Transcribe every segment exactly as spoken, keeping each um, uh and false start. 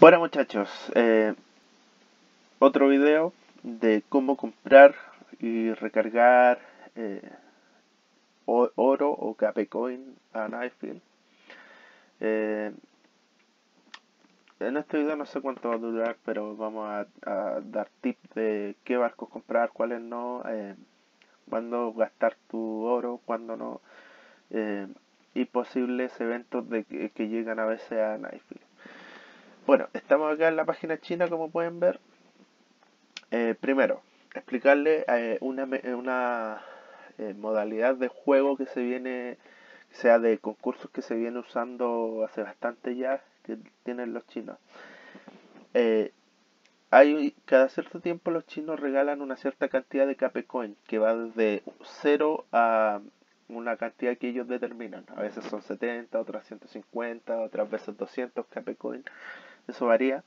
Bueno muchachos, eh, otro video de cómo comprar y recargar eh, o- oro o Capecoin a Knifefield. Eh, en este video no sé cuánto va a durar, pero vamos a, a dar tips de qué barcos comprar, cuáles no, eh, cuándo gastar tu oro, cuándo no, eh, y posibles eventos de que, que llegan a veces a Knifefield. Bueno, estamos acá en la página china, como pueden ver. Eh, primero, explicarle eh, una, una eh, modalidad de juego que se viene, sea de concursos que se viene usando hace bastante ya, que tienen los chinos. Eh, hay, cada cierto tiempo los chinos regalan una cierta cantidad de Capecoin, que va desde cero a una cantidad que ellos determinan. A veces son setenta, otras ciento cincuenta, otras veces doscientos Capecoin. Eso varía.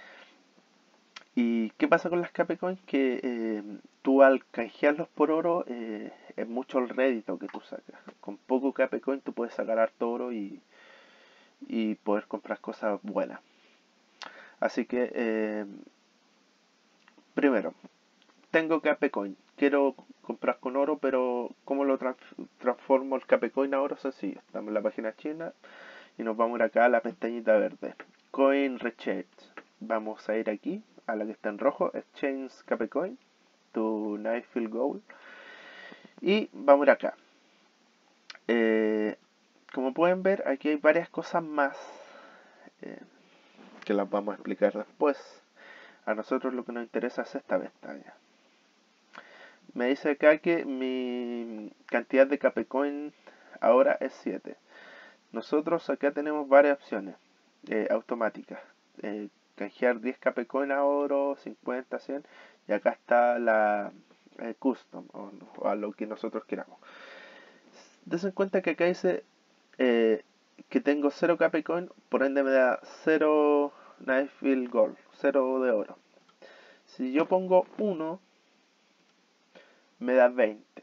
¿Y qué pasa con las Capecoin? Que eh, tú al canjearlos por oro eh, es mucho el rédito que tú sacas. Con poco Capecoin tú puedes sacar harto oro y, y poder comprar cosas buenas. Así que, eh, primero, tengo Capecoin. Quiero comprar con oro, pero ¿cómo lo trans transformo el Capecoin a oro? Sencillo. Estamos en la página china y nos vamos a ir acá a la pestañita verde. Coin Rechange. Vamos a ir aquí a la que está en rojo, Exchange Capecoin, tu Knifefield Gold, y vamos a ir acá. Eh, como pueden ver, aquí hay varias cosas más eh, que las vamos a explicar después. A nosotros lo que nos interesa es esta pestaña. Me dice acá que mi cantidad de Capecoin ahora es siete. Nosotros acá tenemos varias opciones eh, automáticas. Eh, canjear diez Capecoin a oro, cincuenta, cien, y acá está la eh, custom o, o a lo que nosotros queramos. Desen cuenta que acá dice eh, que tengo cero Capecoin, por ende me da cero Knifefield Gold, cero de oro. Si yo pongo uno, me da veinte.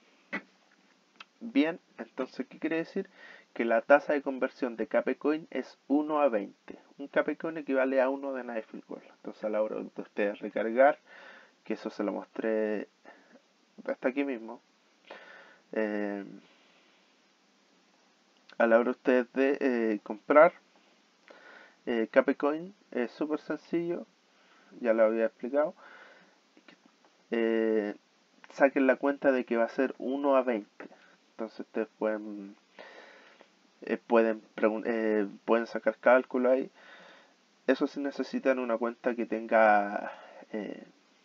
Bien, entonces, ¿qué quiere decir? Que la tasa de conversión de Capecoin es uno a veinte. Un Capecoin equivale a uno de Knifefield Gold. Entonces, a la hora de ustedes recargar, que eso se lo mostré hasta aquí mismo, eh, a la hora de ustedes de eh, comprar eh, Capecoin, es súper sencillo, ya lo había explicado. Eh, saquen la cuenta de que va a ser uno a veinte. Entonces, ustedes pueden Eh, pueden, eh, pueden sacar cálculo ahí. Eso sí necesitan una cuenta que tenga eh,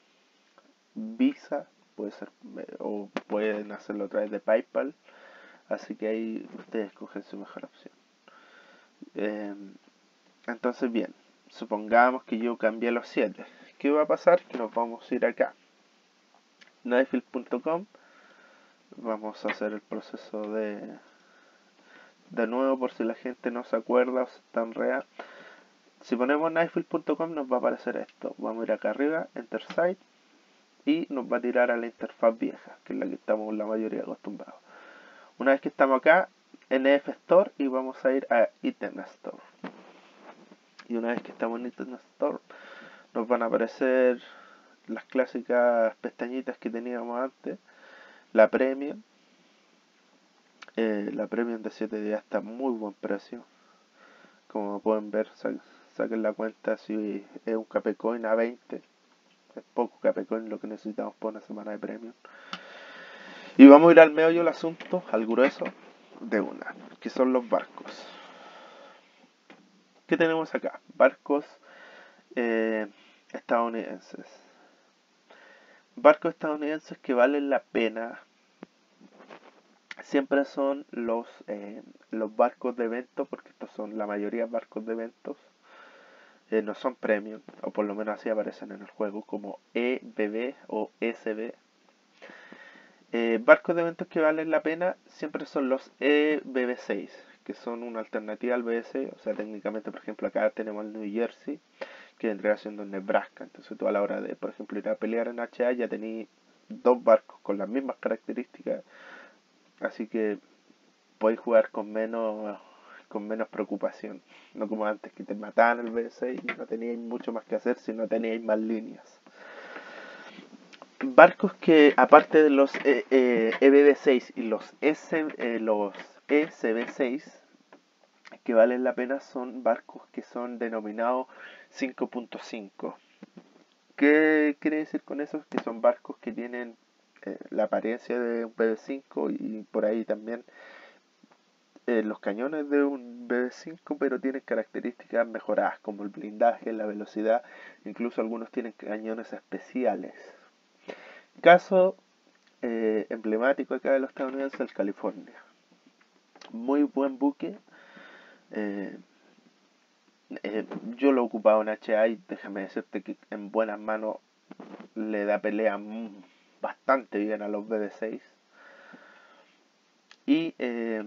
Visa, puede ser, eh, o pueden hacerlo a través de PayPal. Así que ahí ustedes escogen su mejor opción. Eh, entonces, bien, supongamos que yo cambié los siete. ¿Qué va a pasar? Que nos vamos a ir acá, knifefield punto com. Vamos a hacer el proceso de de nuevo por si la gente no se acuerda o se está enredando. Si ponemos knifefield punto com nos va a aparecer esto. Vamos a ir acá arriba, Enter Site, y nos va a tirar a la interfaz vieja, que es la que estamos la mayoría acostumbrados. Una vez que estamos acá, N F Store, y vamos a ir a Item Store. Y una vez que estamos en Item Store, nos van a aparecer las clásicas pestañitas que teníamos antes. La Premium. Eh, la Premium de siete días está a muy buen precio. Como pueden ver, saquen la cuenta si es un Capecoin a veinte. Es poco Capecoin lo que necesitamos por una semana de premium. Y vamos a ir al meollo del asunto, al grueso de una, que son los barcos. ¿Qué tenemos acá? Barcos eh, estadounidenses. Barcos estadounidenses que valen la pena siempre son los, eh, los barcos de evento, porque estos son la mayoría barcos de eventos. Eh, no son premium, o por lo menos así aparecen en el juego, como E B B o S B. Eh, barcos de eventos que valen la pena siempre son los E B B seis, que son una alternativa al B S. O sea, técnicamente, por ejemplo, acá tenemos el New Jersey, que vendría siendo el Nebraska. Entonces tú a la hora de, por ejemplo, ir a pelear en H A ya tenéis dos barcos con las mismas características. Así que podéis jugar con menos con menos preocupación. No como antes, que te mataban el B B seis y no teníais mucho más que hacer si no teníais más líneas. Barcos que, aparte de los eh, eh, E B B seis y los, S, eh, los E C B seis, que valen la pena son barcos que son denominados cinco punto cinco. ¿Qué quiere decir con eso? Que son barcos que tienen eh, la apariencia de un B B cinco y por ahí también eh, los cañones de un B B cinco, pero tienen características mejoradas como el blindaje, la velocidad, incluso algunos tienen cañones especiales. Caso eh, emblemático acá de los estadounidenses, el California. Muy buen buque. Eh, eh, yo lo he ocupado en H A y déjame decirte que en buenas manos le da pelea bastante bien a los B B seis. Y eh,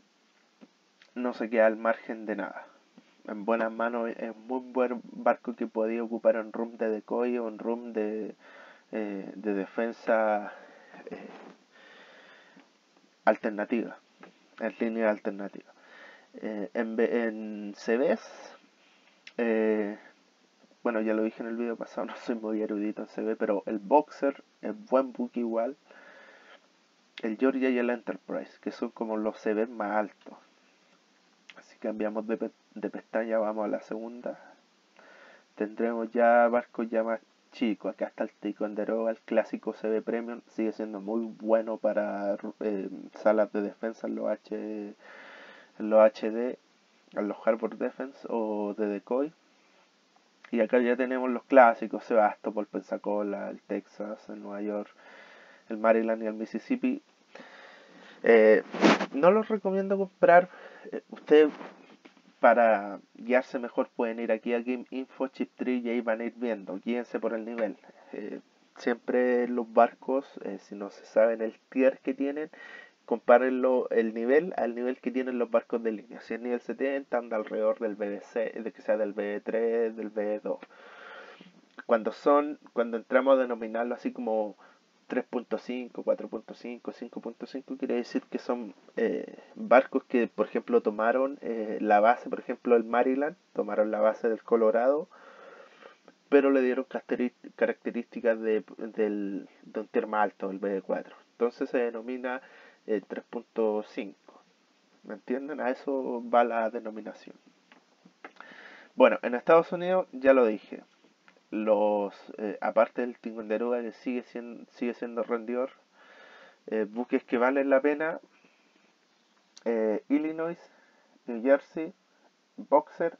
no se queda al margen de nada. En buenas manos es muy buen barco que podía ocupar en room de decoy o en room de, eh, de defensa eh, alternativa, en línea alternativa. Eh, en, en C Bs, eh, bueno, ya lo dije en el video pasado, no soy muy erudito en C B, pero el Boxer es buen buque igual. El Georgia y el Enterprise, que son como los C Bs más altos. Así cambiamos de, pe de pestaña, vamos a la segunda. Tendremos ya barcos ya más chicos. Acá está el Ticonderoga, el clásico C B Premium. Sigue siendo muy bueno para eh, salas de defensa en los, H, en los H D, en los Harbor Defense o de decoy. Y acá ya tenemos los clásicos, Sebastopol, Pensacola, el Texas, el Nueva York, el Maryland y el Mississippi. Eh, no los recomiendo comprar. Eh, ustedes, para guiarse mejor, pueden ir aquí a Game Info, Chip Tree, y ahí van a ir viendo. Guíense por el nivel. Eh, siempre los barcos, eh, si no se saben el tier que tienen, compárenlo el nivel al nivel que tienen los barcos de línea. Si es nivel setenta, anda alrededor del B B C, de que sea del B B tres, del B B dos. Cuando son, cuando entramos a denominarlo así como tres punto cinco, cuatro punto cinco, cinco punto cinco, quiere decir que son eh, barcos que, por ejemplo, tomaron eh, la base, por ejemplo, el Maryland, tomaron la base del Colorado, pero le dieron características de, del, de un tier más alto, el B B cuatro. Entonces se denomina eh, tres punto cinco. ¿Me entienden? A eso va la denominación. Bueno, en Estados Unidos ya lo dije. Los eh, aparte del Ticonderoga, que sigue siendo, sigue siendo rendidor, eh, buques que valen la pena, eh, Illinois, New Jersey, Boxer,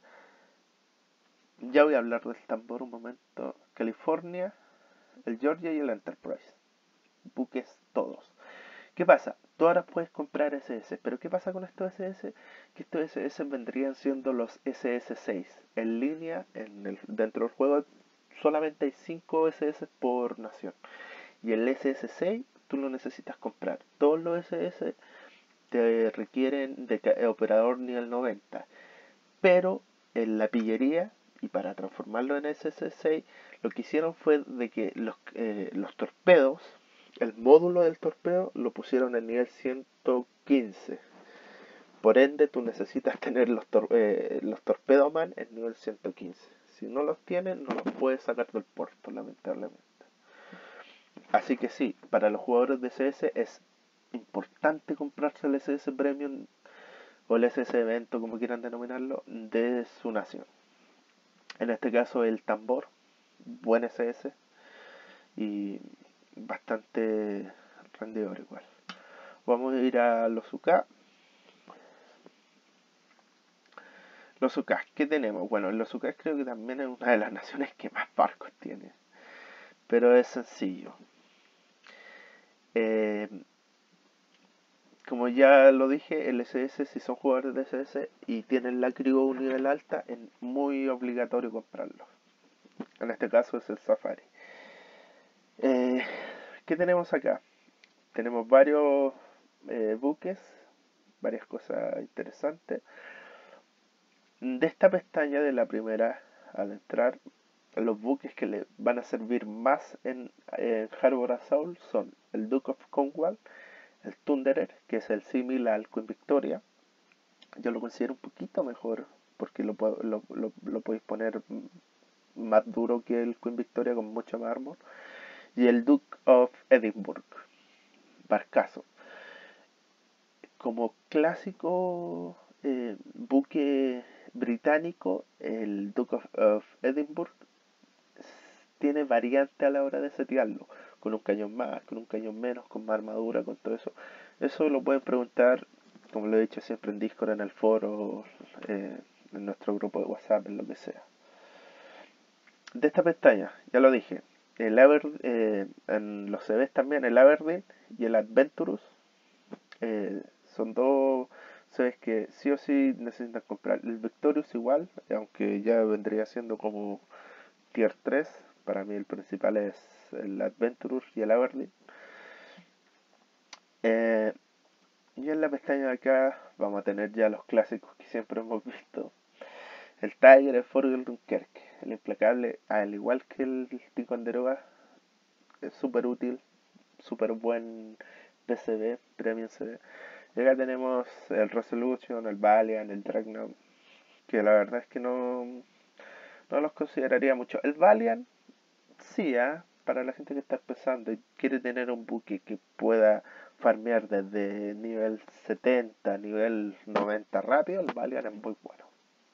ya voy a hablar del tambor un momento, California, el Georgia y el Enterprise, buques todos. ¿Qué pasa? Tú ahora puedes comprar S S, pero ¿qué pasa con estos S S? Que estos S S vendrían siendo los S S seis. En línea, en el, dentro del juego, solamente hay cinco S S por nación. Y el S S seis tú lo necesitas comprar. Todos los S S te requieren de operador nivel noventa. Pero en la pillería, y para transformarlo en S S seis, lo que hicieron fue de que los, eh, los torpedos, el módulo del torpedo, lo pusieron en nivel ciento quince. Por ende, tú necesitas tener los, tor eh, los torpedoman en nivel ciento quince. Si no los tienes, no los puedes sacar del puerto, lamentablemente. Así que sí, para los jugadores de C S es importante comprarse el S S Premium o el S S Evento, como quieran denominarlo, de su nación. En este caso el tambor, buen S S y bastante rendidor igual. Vamos a ir a los U K. Los U K, ¿qué tenemos? Bueno, los U K creo que también es una de las naciones que más barcos tiene, pero es sencillo. Eh, como ya lo dije, el S S, si son jugadores de S S y tienen la crew un nivel alta, es muy obligatorio comprarlo. En este caso es el Safari. Eh, ¿Qué tenemos acá? Tenemos varios eh, buques, varias cosas interesantes. De esta pestaña, de la primera, al entrar, los buques que le van a servir más en, en Harbor Assault son el Duke of Cornwall, el Thunderer, que es el símil al Queen Victoria, yo lo considero un poquito mejor, porque lo, puedo- lo, lo, lo podéis poner más duro que el Queen Victoria con mucho más armor. Y el Duke of Edinburgh, barcazo. Como clásico eh, buque británico, el Duke of, of Edinburgh tiene variante a la hora de setearlo, con un cañón más, con un cañón menos, con más armadura, con todo eso. Eso lo pueden preguntar, como lo he dicho siempre en Discord, en el foro, eh, en nuestro grupo de WhatsApp, en lo que sea. De esta pestaña, ya lo dije, el Aver, eh, en los C Vs también, el Aberdeen y el Adventurous eh, son dos C Vs que sí o sí necesitan comprar. El Victorious igual, aunque ya vendría siendo como tier tres. Para mí el principal es el Adventurous y el Aberdeen. Eh, y en la pestaña de acá vamos a tener ya los clásicos que siempre hemos visto. El Tiger, el Forgel Dunkerque, el implacable, al igual que el Ticonderoga, es súper útil, súper buen P C B, Premium C B. Y acá tenemos el Resolution, el Valiant, el Dreadnought, que la verdad es que no, no los consideraría mucho. El Valiant, sí, ¿eh? Para la gente que está empezando y quiere tener un buque que pueda farmear desde nivel setenta, nivel noventa rápido, el Valiant es muy bueno.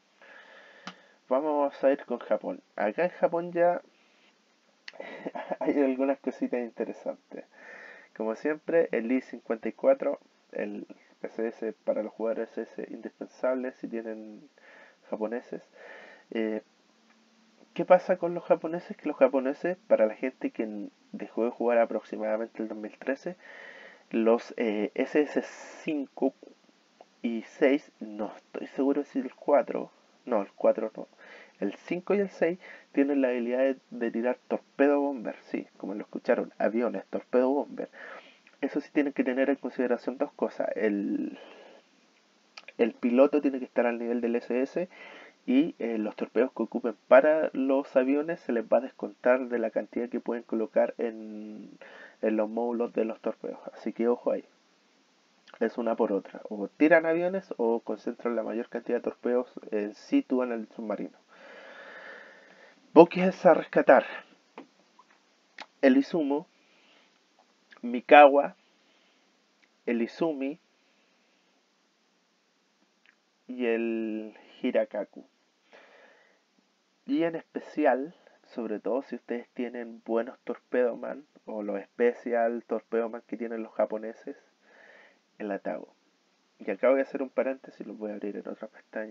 Vamos a ir con Japón. Acá en Japón ya hay algunas cositas interesantes. Como siempre, el I cincuenta y cuatro, el S S para los jugadores S S indispensable si tienen japoneses. Eh, ¿Qué pasa con los japoneses? Que los japoneses, para la gente que dejó de jugar aproximadamente el dos mil trece, los eh, S S cinco y seis, no estoy seguro si el cuatro, no, el cuatro no, el cinco y el seis tienen la habilidad de, de tirar torpedo bomber, sí, como lo escucharon, aviones, torpedo bomber. Eso sí tienen que tener en consideración dos cosas. El, el piloto tiene que estar al nivel del S S y eh, los torpedos que ocupen para los aviones se les va a descontar de la cantidad que pueden colocar en, en los módulos de los torpedos. Así que ojo ahí. Es una por otra. O tiran aviones o concentran la mayor cantidad de torpedos en situ en el submarino. Buques a rescatar. El Izumo, Mikawa, el Izumi y el Hirakaku. Y en especial, sobre todo si ustedes tienen buenos torpedoman o los especial torpedoman que tienen los japoneses, el Atago. Y acá voy a hacer un paréntesis, lo voy a abrir en otra pestaña.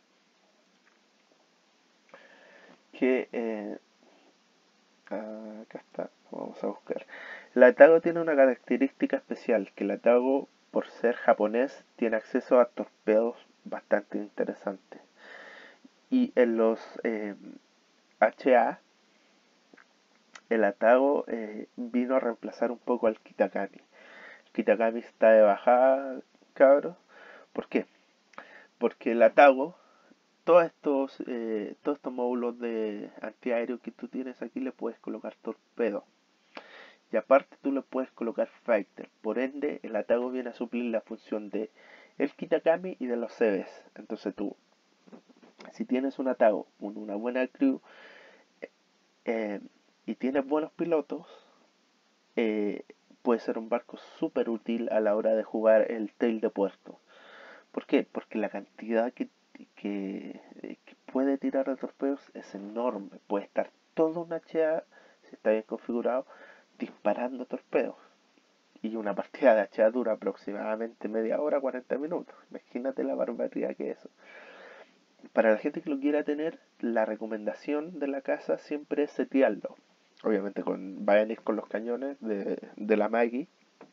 Que eh, acá está, vamos a buscar. El Atago tiene una característica especial, que el Atago, por ser japonés, tiene acceso a torpedos bastante interesantes. Y en los eh, H A, el Atago eh, vino a reemplazar un poco al Kitakami. El Kitakami está de bajada, cabros. ¿Por qué? Porque el Atago, todos estos, eh, todos estos módulos de antiaéreo que tú tienes aquí, le puedes colocar torpedo. Y aparte tú le puedes colocar fighter. Por ende, el Atago viene a suplir la función de el Kitakami y de los C Vs. Entonces tú, si tienes un Atago, una buena crew, eh, y tienes buenos pilotos, eh, puede ser un barco súper útil a la hora de jugar el tail de puerto. ¿Por qué? Porque la cantidad que, que, que puede tirar de torpedos es enorme. Puede estar todo un H A, si está bien configurado, disparando torpedos. Y una partida de H A dura aproximadamente media hora, cuarenta minutos. Imagínate la barbaridad que es eso. Para la gente que lo quiera tener, la recomendación de la casa siempre es setearlo. Obviamente con, va a venir con los cañones de, de la Maggie,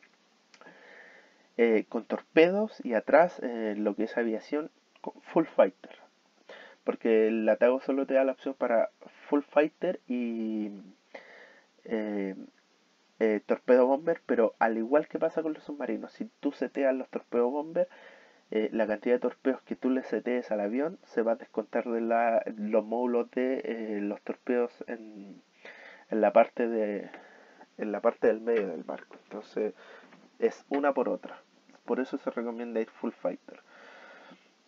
eh, con torpedos y atrás eh, lo que es aviación full fighter, porque el Atago solo te da la opción para full fighter y eh, eh, torpedo bomber, pero al igual que pasa con los submarinos, si tú seteas los torpedo bomber, eh, la cantidad de torpedos que tú le setees al avión se va a descontar de la, los módulos de eh, los torpedos en, en la parte de en la parte del medio del barco. Entonces es una por otra. Por eso se recomienda ir full fighter.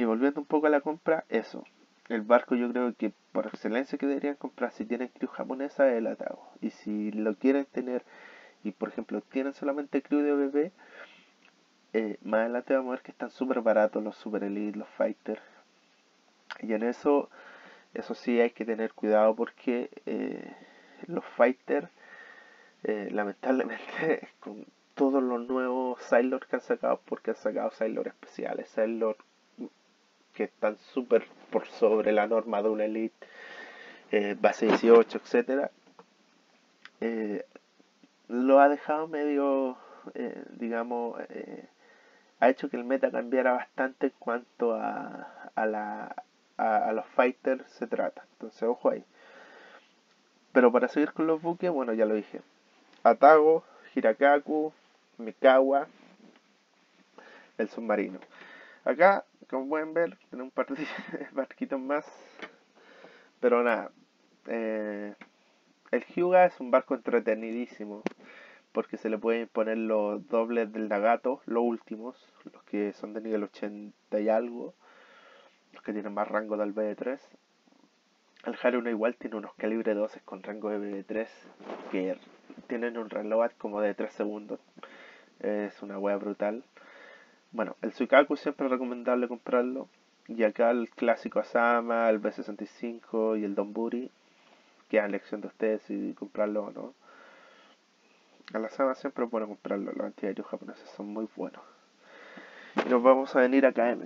Y volviendo un poco a la compra, eso. El barco yo creo que por excelencia que deberían comprar si tienen crew japonesa es el Atago. Y si lo quieren tener y por ejemplo tienen solamente crew de O B P, eh, más adelante vamos a ver que están súper baratos los Super Elite, los Fighter. Y en eso, eso sí hay que tener cuidado porque eh, los Fighter, eh, lamentablemente, con todos los nuevos Sailor que han sacado, porque han sacado Sailor especiales, Sailor que están súper por sobre la norma de una Elite, eh, base dieciocho, etcétera, eh, lo ha dejado medio, eh, digamos, eh, ha hecho que el meta cambiara bastante en cuanto a, a, la, a, a los fighters se trata. Entonces, ojo ahí. Pero para seguir con los buques, bueno, ya lo dije. Atago, Hirakaku, Mikawa, el submarino. Acá, como pueden ver, tiene un par de barquitos más. Pero nada. Eh, el Hyuga es un barco entretenidísimo. Porque se le pueden poner los dobles del Nagato, los últimos, los que son de nivel ochenta y algo, los que tienen más rango del B B tres. El Haruna igual tiene unos calibre doce con rango de B B tres que tienen un reload como de tres segundos. Es una wea brutal. Bueno, el Suikaku siempre es recomendable comprarlo. Y acá el clásico Asama, el B sesenta y cinco y el Donburi. Queda en elección de ustedes si comprarlo o no. A la Asama siempre es bueno comprarlo, los antiaéreos japoneses son muy buenos. Y nos vamos a venir a K M.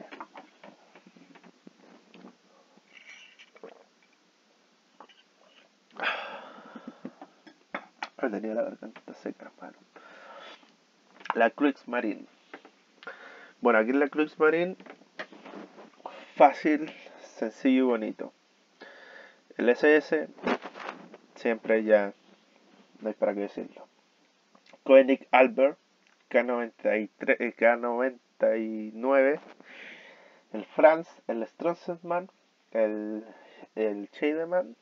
Ahora tenía la garganta seca, hermano. La Kriegsmarine. Bueno, aquí en la Kriegsmarine, fácil, sencillo y bonito. El S S, siempre ya, no hay para qué decirlo. Koenig Albert, K noventa y tres, K noventa y nueve. El Franz, el Stronsman, el, el Scheidemann,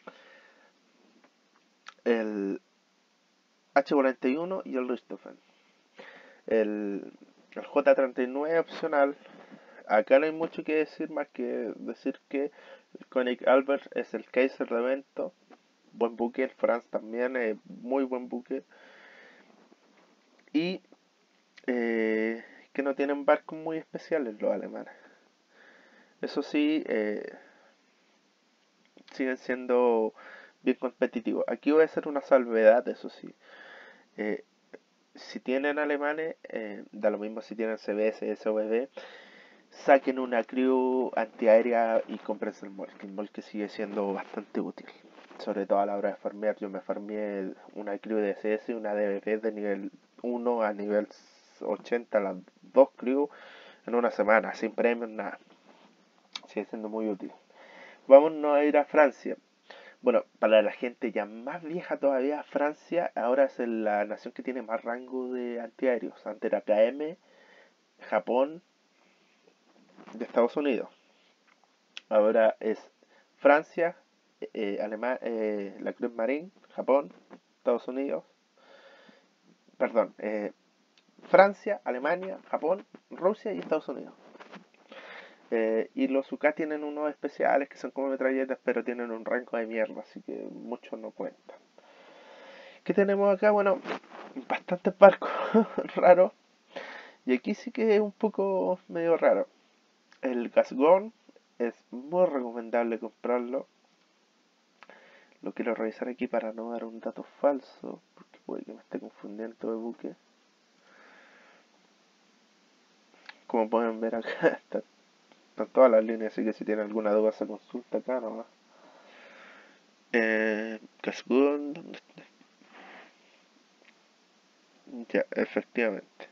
el H cuarenta y uno y el Richthofen. El, el J treinta y nueve opcional. Acá no hay mucho que decir más que decir que el Koenig Albert es el Kaiser de evento. Buen buque, el Franz también es muy buen buque. Y eh, que no tienen barcos muy especiales los alemanes. Eso sí, eh, siguen siendo bien competitivos. Aquí voy a hacer una salvedad, eso sí. Eh, si tienen alemanes, eh, da lo mismo si tienen C B S, S O B D, saquen una crew antiaérea y comprense el Molke. El Molke sigue siendo bastante útil. Sobre todo a la hora de farmear. Yo me farmeé una crew de C S y una D B P de nivel uno a nivel ochenta, las dos crew en una semana, sin premios, nada. Sigue siendo muy útil. Vámonos a ir a Francia. Bueno, para la gente ya más vieja todavía, Francia ahora es la nación que tiene más rango de antiaéreos. Antes era K M, Japón y Estados Unidos. Ahora es Francia, eh, Alema- eh, la Kriegsmarine, Japón, Estados Unidos. Perdón, eh, Francia, Alemania, Japón, Rusia y Estados Unidos. Eh, y los U K tienen unos especiales que son como metralletas, pero tienen un rango de mierda, así que muchos no cuentan. ¿Qué tenemos acá? Bueno, bastantes barcos raros. Y aquí sí que es un poco medio raro. El Gasgón es muy recomendable comprarlo. Lo quiero revisar aquí para no dar un dato falso, porque puede que me esté confundiendo de buque. Como pueden ver acá, está, están todas las líneas, así que si tienen alguna duda se consulta acá nomás. Eh, Gasgón, ¿dónde está? Ya, efectivamente.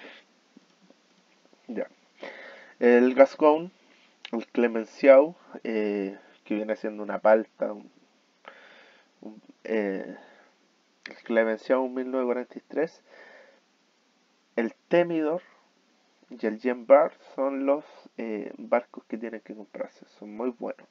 Ya. El Gascon, el Clemenceau, eh, que viene siendo una palta, un, un, eh, el Clemenceau mil novecientos cuarenta y tres, el Temidor y el Jean Bart son los eh, barcos que tienen que comprarse, son muy buenos.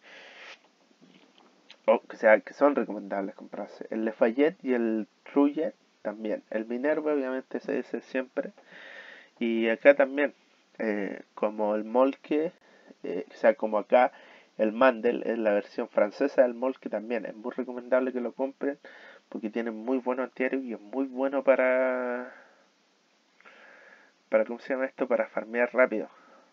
O que sea, que son recomendables comprarse. El Lafayette y el Trujet también. El Minerva obviamente se dice siempre. Y acá también, eh, como el Molke, eh, o sea, como acá el Mandel es la versión francesa del Mol, que también es muy recomendable que lo compren porque tiene muy buenos antiaéreos y es muy bueno para, para ¿cómo se llama esto? Para farmear rápido.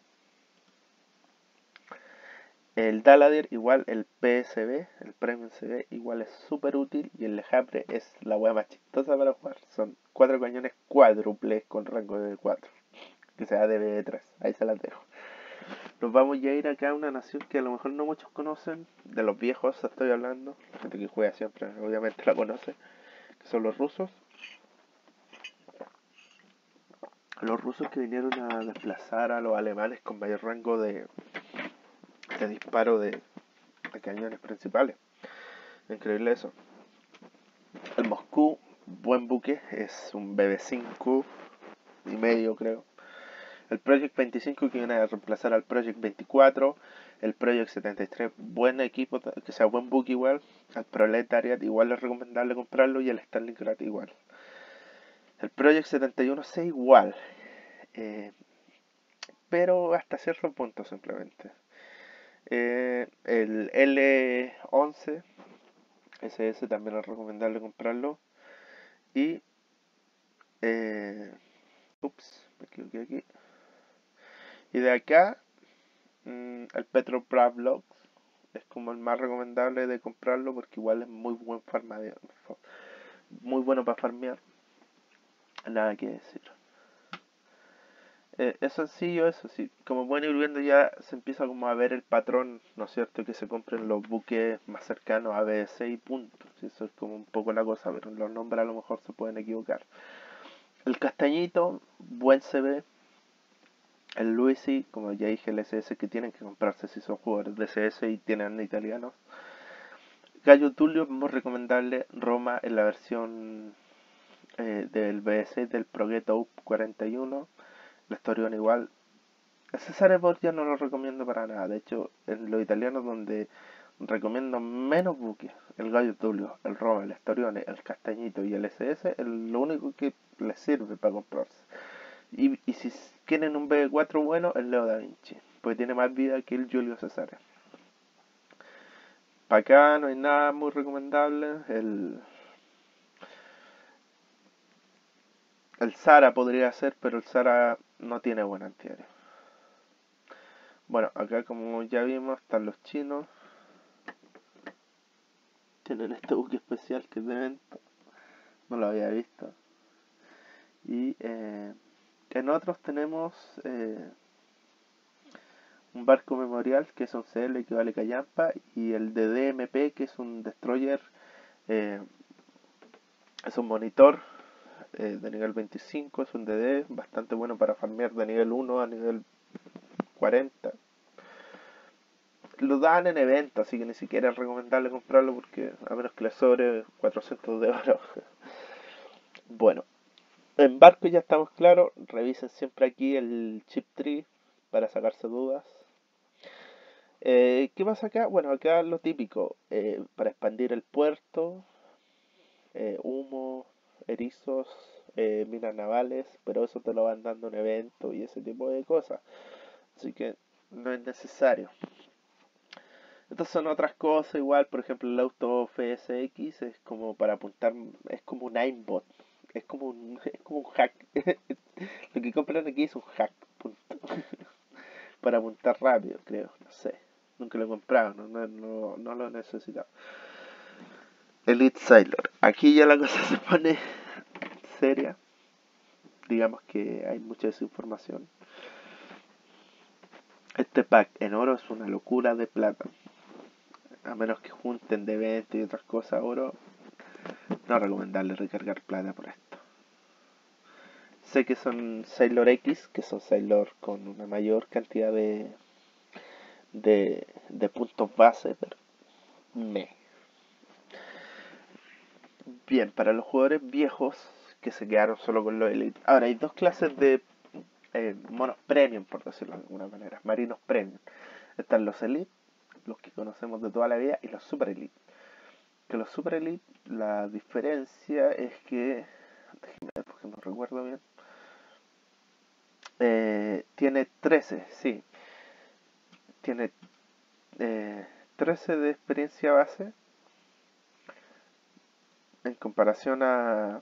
El Daladir igual, el P S B, el Premium C B igual es súper útil y el Lejapre es la hueá más chistosa para jugar. Son cuatro cañones cuádruples con rango de cuatro, que sea de B tres, ahí se las dejo. Nos vamos ya a ir acá a una nación que a lo mejor no muchos conocen, de los viejos estoy hablando, gente que juega siempre obviamente la conoce, que son los rusos. Los rusos que vinieron a desplazar a los alemanes con mayor rango de, de disparo de, de cañones principales. Increíble eso. El Moscú, buen buque, es un B B cinco y medio creo. El Project veinticinco que viene a reemplazar al Project veinticuatro. El Project setenta y tres, buen equipo, que sea buen buque igual. El Proletariat igual es recomendable comprarlo y el Stalingrad igual. El Project setenta y uno C igual, eh, pero hasta cierto punto simplemente. Eh, el L once S S también es recomendable comprarlo. Y eh, ups, me equivoqué aquí. Y de acá, mmm, el Petropavlovsk es como el más recomendable de comprarlo porque igual es muy buen farmeo, muy bueno para farmear. Nada que decir. Eh, es sencillo eso, sí. Como pueden ir viendo ya se empieza como a ver el patrón, ¿no es cierto? Que se compren los buques más cercanos a B S y punto. Sí, eso es como un poco la cosa, pero los nombres a lo mejor se pueden equivocar. El Castañito, buen C B. El Luisi, como ya dije, el S S que tienen que comprarse si son jugadores de C S y tienen italianos. Gallo Tulio, muy recomendable. Roma en la versión eh, del B S del Progetto U cuarenta y uno. La Storione igual. El Cesare Borgia no lo recomiendo para nada. De hecho, en los italianos donde recomiendo menos buques, el Gallo Tulio, el Roma, el Storione, el Castañito y el S S, es lo único que les sirve para comprarse. Y, y si quieren un B cuatro bueno, el Leo da Vinci, porque tiene más vida que el Giulio Cesare. Para acá no hay nada muy recomendable. El, el Zara podría ser, pero el Zara no tiene buen antiaéreo. Bueno, acá como ya vimos, están los chinos. Tienen este buque especial que es de evento. No lo había visto. Y eh, en otros tenemos eh, un barco memorial que es un C L que vale callampa. Y el de D M P que es un destroyer. Eh, es un monitor eh, de nivel veinticinco, es un D D bastante bueno para farmear de nivel uno a nivel cuarenta. Lo dan en evento, así que ni siquiera es recomendable comprarlo porque a menos que le sobre cuatrocientos de oro. Bueno, en barco ya estamos claros. Revisen siempre aquí el chip tree para sacarse dudas. Eh, ¿Qué pasa acá? Bueno, acá lo típico, eh, para expandir el puerto, eh, humo, erizos, eh, minas navales, pero eso te lo van dando en evento y ese tipo de cosas. Así que no es necesario. Estas son otras cosas, igual, por ejemplo, el auto F S X es como para apuntar, es como un aimbot, es como un, es como un hack. Lo que compran aquí es un hack, punto. Para apuntar rápido, creo, no sé. Nunca lo he comprado, no, no, no, no lo he necesitado. Elite Sailor. Aquí ya la cosa se pone seria. Digamos que hay mucha desinformación. Este pack en oro es una locura de plata. A menos que junten de venta y otras cosas oro, no es recomendable recargar plata por esto. Sé que son Sailor X, que son Sailor con una mayor cantidad de, de, de puntos base, pero me. Bien, para los jugadores viejos que se quedaron solo con los Elite. Ahora, hay dos clases de eh, monos premium, por decirlo de alguna manera, marinos premium. Están los Elite, los que conocemos de toda la vida, y los Super Elite. Que los Super Elite, la diferencia es que, déjenme ver porque no recuerdo bien, eh, tiene trece, sí, tiene eh, trece de experiencia base en comparación a,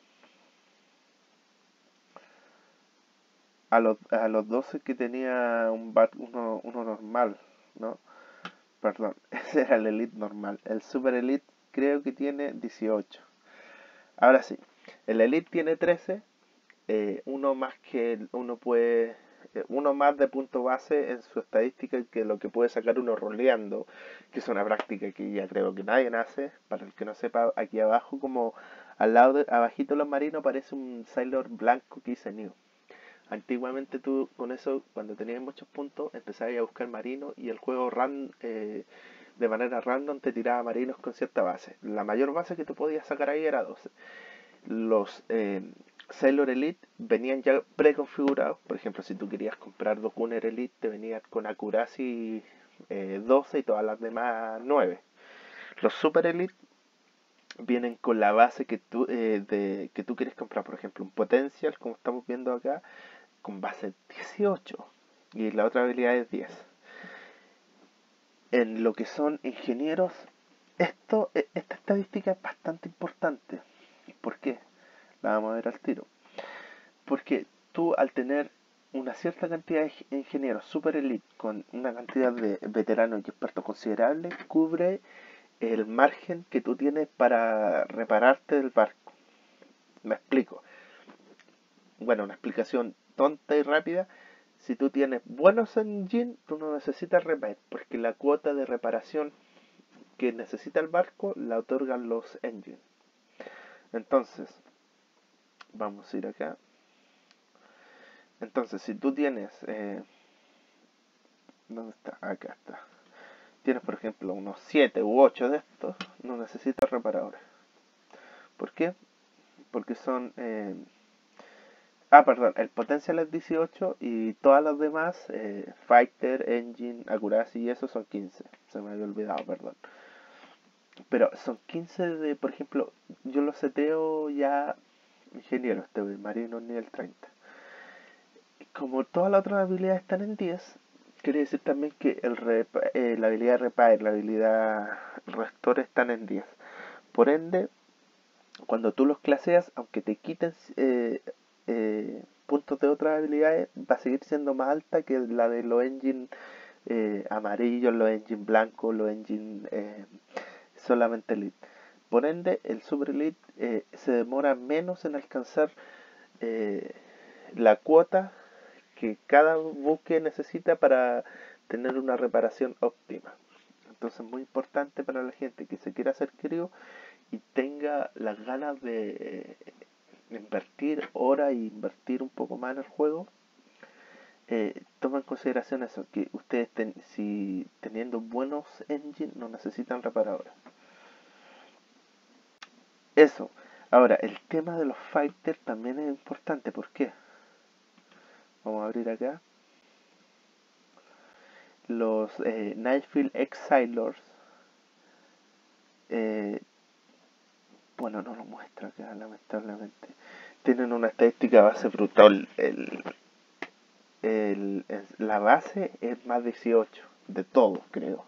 a, los, a los doce que tenía un bat, uno, uno normal, ¿no? Perdón, ese era el Elite normal. El Super Elite creo que tiene dieciocho. Ahora sí, el Elite tiene trece, eh, uno más que uno puede, eh, uno más de punto base en su estadística que lo que puede sacar uno roleando, que es una práctica que ya creo que nadie hace. Para el que no sepa, aquí abajo, como al lado de, abajito de los marinos, aparece un Sailor blanco que dice New. Antiguamente tú con eso, cuando tenías muchos puntos, empezabas a buscar marinos y el juego ran, eh, de manera random te tiraba marinos con cierta base. La mayor base que tú podías sacar ahí era doce. Los eh, Sailor Elite venían ya preconfigurados. Por ejemplo, si tú querías comprar Dokuner Elite, te venían con Accuracy eh, doce y todas las demás nueve. Los Super Elite vienen con la base que tú, eh, de, que tú quieres comprar. Por ejemplo, un Potential, como estamos viendo acá, con base dieciocho y la otra habilidad es diez. En lo que son ingenieros, esto, esta estadística es bastante importante. ¿Por qué? La vamos a ver al tiro. Porque tú, al tener una cierta cantidad de ingenieros super elite con una cantidad de veteranos y expertos considerable, cubre el margen que tú tienes para repararte del barco. Me explico. Bueno, una explicación tonta y rápida. Si tú tienes buenos engines, tú no necesitas repair, porque la cuota de reparación que necesita el barco la otorgan los engines. Entonces, vamos a ir acá. Entonces, si tú tienes... Eh, ¿Dónde está? Acá está. Tienes, por ejemplo, unos siete u ocho de estos, no necesitas reparadores. ¿Por qué? Porque son... Eh, Ah, perdón, el Potential es dieciocho y todas las demás, eh, Fighter, Engine, Accuracy y eso son quince. Se me había olvidado, perdón. Pero son quince de, por ejemplo, yo lo seteo ya ingeniero, este marino nivel treinta. Como todas las otras habilidades están en diez, quiere decir también que el eh, la habilidad Repair, la habilidad Restore están en diez. Por ende, cuando tú los claseas, aunque te quiten eh, eh, puntos de otras habilidades, va a seguir siendo más alta que la de los engine eh, amarillos, los engine blancos, los engine eh, solamente elite. Por ende, el super elite eh, se demora menos en alcanzar eh, la cuota que cada buque necesita para tener una reparación óptima. Entonces, muy importante para la gente que se quiera hacer crew y tenga las ganas de invertir horas y invertir un poco más en el juego, eh, toma en consideración eso, que ustedes ten, si teniendo buenos engines no necesitan reparadores. Eso. Ahora, el tema de los fighters también es importante. ¿Por qué? Vamos a abrir acá. Los eh, Nightfield Exilers, eh, bueno, no lo muestra acá, lamentablemente. Tienen una estadística base brutal. El, el, el, la base es más dieciocho, de todos, creo.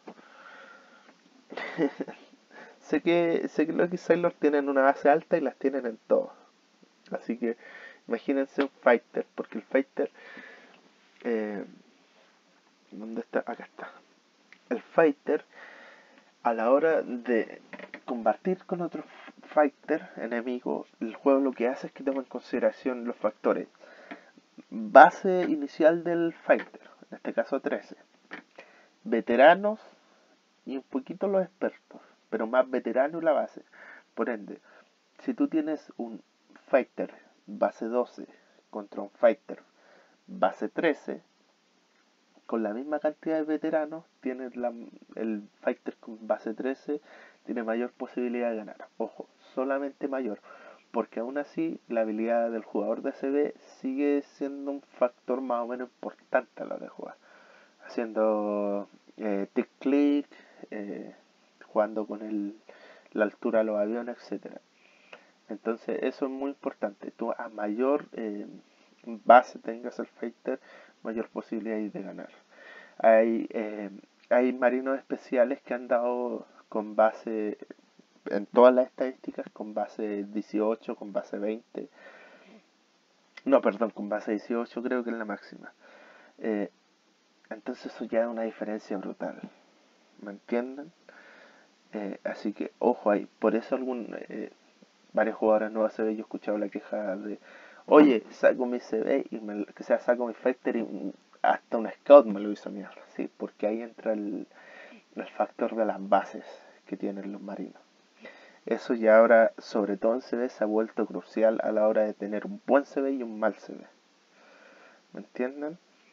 sé que sé que los Exilers tienen una base alta y las tienen en todos. Así que imagínense un fighter, porque el fighter... Eh, ¿Dónde está? Acá está. El fighter, a la hora de combatir con otro fighter enemigo, el juego lo que hace es que toma en consideración los factores base inicial del fighter, en este caso trece, veteranos y un poquito los expertos, pero más veteranos la base. Por ende, si tú tienes un fighter base doce contra un fighter base trece, con la misma cantidad de veteranos, tienes la, el fighter con base trece tiene mayor posibilidad de ganar. Ojo, solamente mayor, porque aún así la habilidad del jugador de C B sigue siendo un factor más o menos importante a la hora de jugar. Haciendo eh, tick-click, eh, jugando con el, la altura de los aviones, etcétera. Entonces eso es muy importante. Tú a mayor eh, base tengas el fighter, mayor posibilidad hay de ganar. Hay, eh, hay marinos especiales que han dado con base, en todas las estadísticas, con base dieciocho, con base veinte. No, perdón, con base dieciocho creo que es la máxima. Eh, entonces eso ya es una diferencia brutal. ¿Me entienden? Eh, así que ojo ahí. Por eso algún, eh, varios jugadores no A C B yo he escuchado la queja de, oye, saco mi C B y me, que sea saco mi Fighter y hasta un Scout me lo hizo mierda. Sí, porque ahí entra el, el factor de las bases que tienen los marinos. Eso ya ahora, sobre todo en C B, se ha vuelto crucial a la hora de tener un buen C B y un mal C B. ¿Me entienden?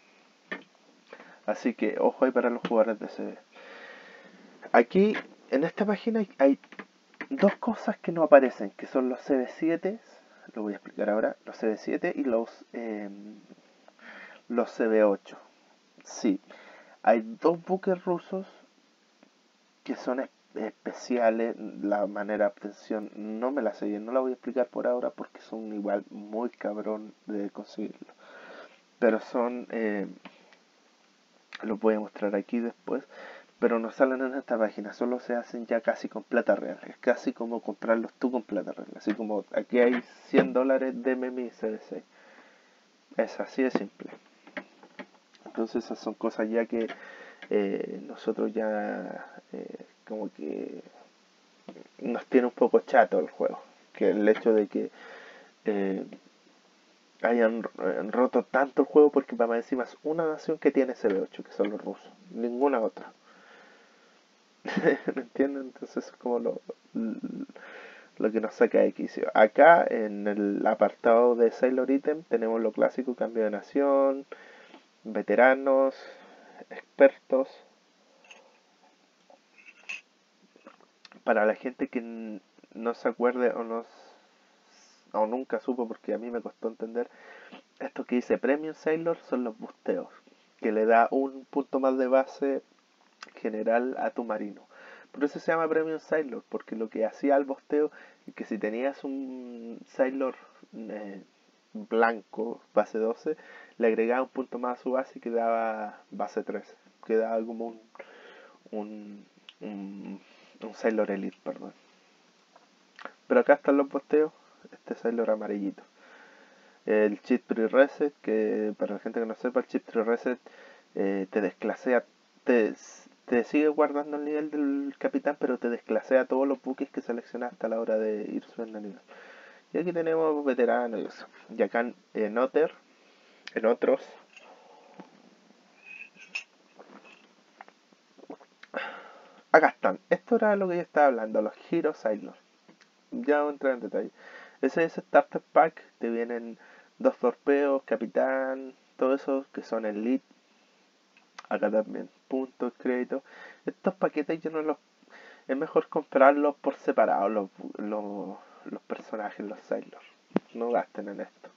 Así que ojo ahí para los jugadores de C B. Aquí, en esta página hay, hay dos cosas que no aparecen, que son los C B siete, lo voy a explicar ahora, los C B siete y los, eh, los C B ocho. Sí, hay dos buques rusos que son es- especiales, la manera de obtención no me la sé bien, no la voy a explicar por ahora porque son igual muy cabrón de conseguirlo. Pero son, eh, los voy a mostrar aquí después, pero no salen en esta página, solo se hacen ya casi con plata real. Es casi como comprarlos tú con plata real. Así como aquí hay cien dólares, deme mi C B seis. Es así de simple. Entonces esas son cosas ya que eh, nosotros ya eh, como que nos tiene un poco chato el juego. Que el hecho de que eh, hayan roto tanto el juego, porque para encima es una nación que tiene C B ocho, que son los rusos. Ninguna otra. ¿Me entienden? Entonces es como lo, lo que nos saca de quicio. Acá en el apartado de Sailor Item tenemos lo clásico: cambio de nación, veteranos, expertos. Para la gente que no se acuerde o no o nunca supo, porque a mí me costó entender, esto que dice Premium Sailor son los busteos, que le da un punto más de base general a tu marino. Por eso se llama Premium Sailor, porque lo que hacía el bosteo es que si tenías un Sailor eh, blanco, base doce, le agregaba un punto más a su base y quedaba base trece. Quedaba como un, un, un, un Sailor Elite, perdón. Pero acá están los bosteos, este Sailor amarillito. El chip pre-reset, que para la gente que no sepa, el chip pre-reset eh, te desclasea, te, te sigue guardando el nivel del capitán, pero te desclasea todos los buques que seleccionaste a la hora de ir subiendo el nivel. Y aquí tenemos veteranos y eso. Y acá en, en Otter, en otros, acá están. Esto era lo que yo estaba hablando, los Hero Sailor. Ya voy a entrar en detalle. Ese es Starter Pack, te vienen dos torpedos, capitán, todo eso que son elite. Acá también, puntos, créditos. Estos paquetes yo no los... Es mejor comprarlos por separado, los, los, los personajes, los Sailors. No gasten en esto.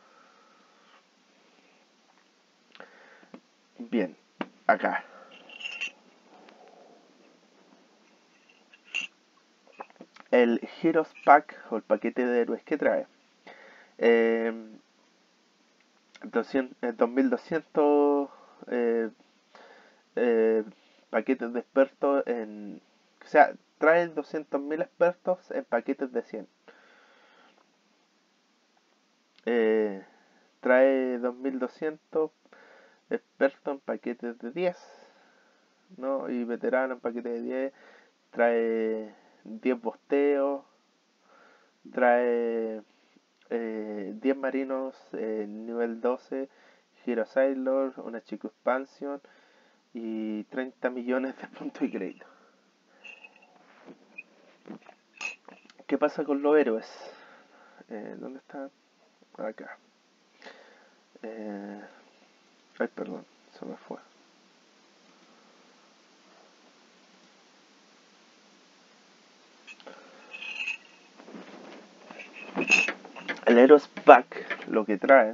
Bien, acá. El Heroes Pack, o el paquete de héroes que trae. Eh, doscientos, dos mil doscientos eh, eh, paquetes de expertos en... O sea, trae doscientos mil expertos en paquetes de cien. Eh, trae dos mil doscientos expertos en paquetes de diez, ¿no? Y veterano en paquetes de diez. Trae diez bosteos. Trae eh, diez marinos eh, nivel doce. Hero Sailor, una Chico Expansion y treinta millones de puntos y crédito. ¿Qué pasa con los héroes? Eh, ¿Dónde está? Acá. Eh, ay, perdón, se me fue. El Heroes Pack lo que trae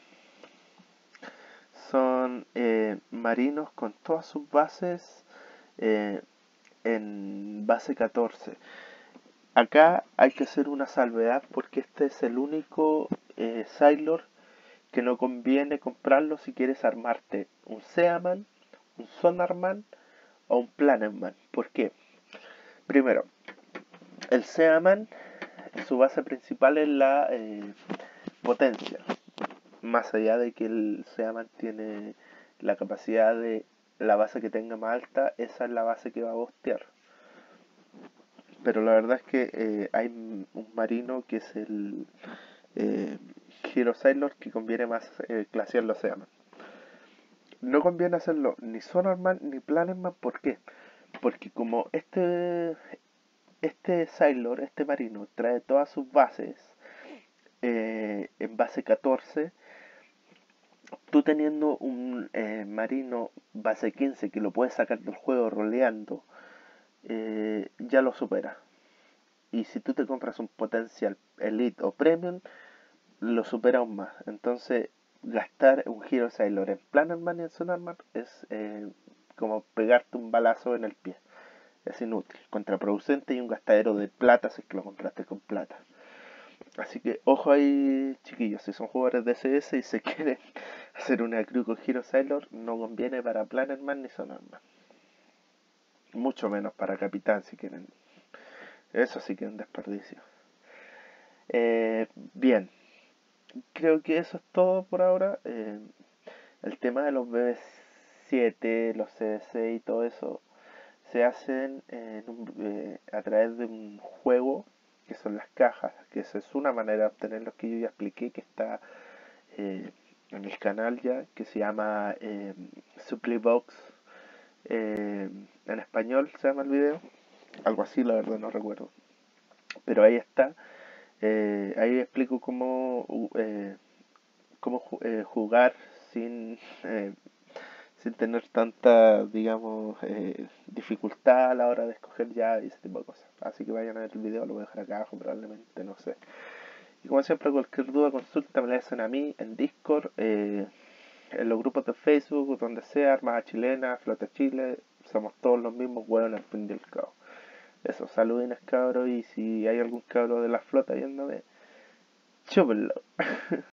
son eh, marinos con todas sus bases eh, en base catorce. Acá hay que hacer una salvedad porque este es el único eh, Sailor que no conviene comprarlo si quieres armarte un Seaman, un Sonarman o un Planetman. ¿Por qué? Primero, el Seaman, su base principal es la eh, potencia. Más allá de que el Seaman tiene la capacidad de la base que tenga más alta, esa es la base que va a bostear. Pero la verdad es que eh, hay un marino que es el eh, Hero Sailor que conviene más eh, clasearlo Seaman. No conviene hacerlo ni Sonarman ni Planetman. ¿Por qué? Porque como este este Sailor, este marino, trae todas sus bases eh, en base catorce, tú teniendo un eh, marino base quince que lo puedes sacar del juego roleando, eh, ya lo supera. Y si tú te compras un potencial Elite o Premium, lo supera aún más. Entonces, gastar un Hero Sailor en Planetman y en Sonarman es eh, como pegarte un balazo en el pie. Es inútil, contraproducente y un gastadero de plata si es que lo compraste con plata. Así que ojo ahí, chiquillos, si son jugadores de C S y se quieren hacer una crew con Hero Sailor, no conviene para Planetman ni Sonarman. Mucho menos para Capitán si quieren. Eso sí que es un desperdicio. Eh, bien, creo que eso es todo por ahora. Eh, el tema de los B B siete, los C S y todo eso se hacen en un, eh, a través de un juego que son las cajas, que esa es una manera de obtener lo que yo ya expliqué, que está eh, en el canal ya, que se llama eh, Supplybox, eh, en español se llama el video, algo así, la verdad no recuerdo, pero ahí está. Eh, ahí explico cómo, eh, cómo eh, jugar sin eh, sin tener tanta, digamos, eh, dificultad a la hora de escoger ya y ese tipo de cosas. Así que vayan a ver el video, lo voy a dejar acá abajo probablemente, no sé. Y como siempre, cualquier duda, consulta me la hacen a mí en Discord, eh, en los grupos de Facebook, donde sea, Armada Chilena, Flota Chile, somos todos los mismos hueones al fin del cabo. Eso, saludines cabros, y si hay algún cabro de la flota viéndome, chúpenlo.